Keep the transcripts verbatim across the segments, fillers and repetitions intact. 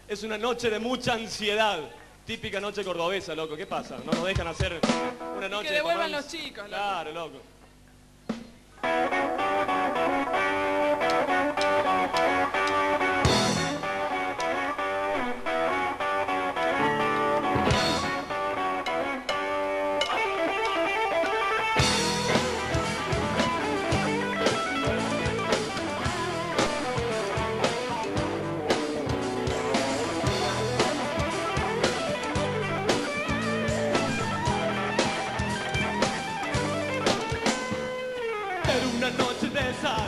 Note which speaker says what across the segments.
Speaker 1: Es una noche de mucha ansiedad. Típica noche cordobesa, loco. ¿Qué pasa? No nos dejan hacer una noche...
Speaker 2: Y que devuelvan
Speaker 1: de
Speaker 2: los chicos, loco.
Speaker 1: Claro, loco. Una noche de esas,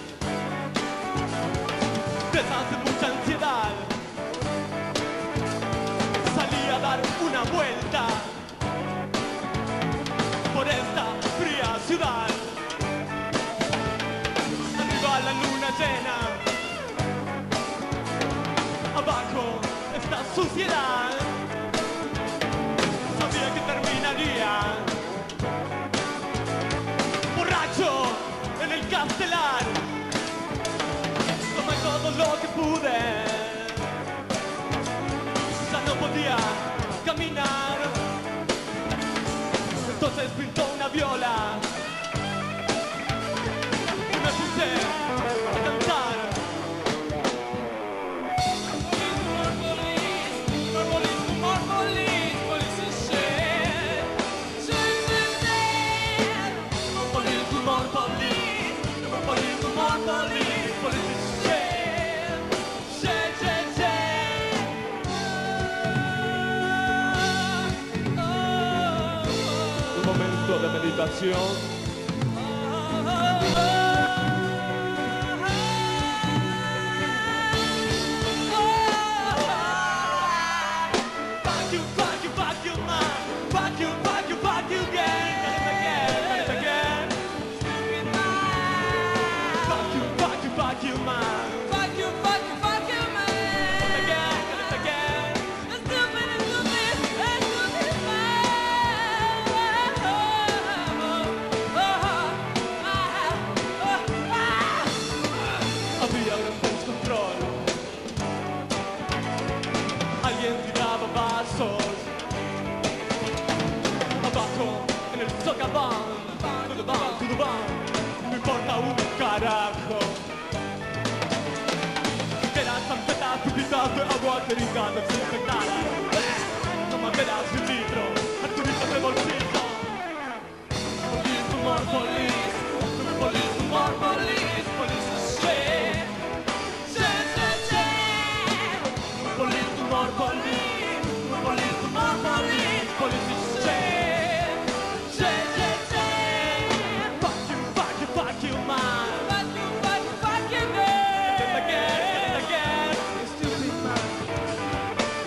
Speaker 1: de esas de mucha ansiedad. Salí a dar una vuelta por esta fría ciudad. Arriba la luna llena, abajo esta suciedad. Sabía que terminaría borracho en el Castelar. Tomé todo lo que pude, ya no podía caminar. Entonces pintó una viola y me puse a cantar. Un momento de meditación. Había gran descontrol. Alguien tiraba vasos abajo en el socavón. Todo va, todo va, no importa un carajo. Eran tantas tubitas de agua querida desinfectada. No me verás un litro, Arturito de bolsillo. Police, more police, police, more police, police shit. Shit, shit, shit. Police, more police, police, more police, police shit. Shit, shit, shit. Fuck you, fuck you, fuck you, man. Fuck you, fuck you, fuck you, man. Again, again, again. Stupid man.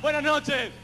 Speaker 1: Buenas noches.